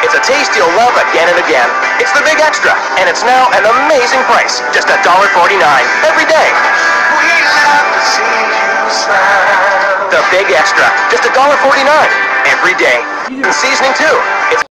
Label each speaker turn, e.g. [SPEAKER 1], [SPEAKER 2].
[SPEAKER 1] It's a taste you'll love again and again. It's the Big Extra, and it's now an amazing price. Just $1.49 every day.
[SPEAKER 2] We love to see you smile.
[SPEAKER 1] The Big Extra, just $1.49 every day. And seasoning too. It's